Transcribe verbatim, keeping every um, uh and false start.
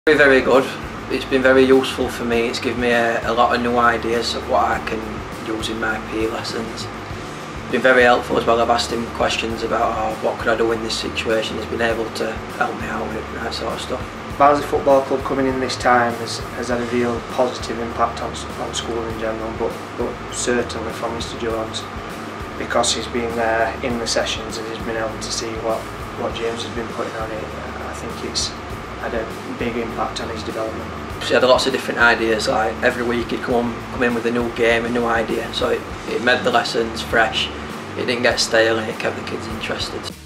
Very, very good. It's been very useful for me. It's given me a, a lot of new ideas of what I can use in my P E lessons. It's been very helpful as well. I've asked him questions about oh, what could I do in this situation. He's been able to help me out with it, that sort of stuff. Barnsley Football Club coming in this time has, has had a real positive impact on, on school in general, but, but certainly from Mister Jones, because he's been there in the sessions and he's been able to see what, what James has been putting on it. I think it's had a big impact on his development. He had lots of different ideas. Like every week he'd come, come in with a new game, a new idea, so it, it made the lessons fresh. It didn't get stale and it kept the kids interested.